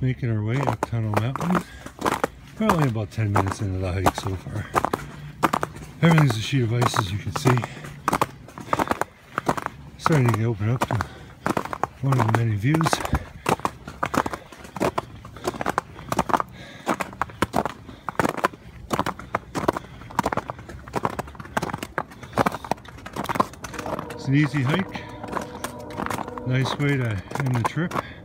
making our way up Tunnel Mountain. We're only about 10 minutes into the hike so far. Everything's a sheet of ice, as you can see. Starting to open up to one of the many views. It's an easy hike. Nice way to end the trip.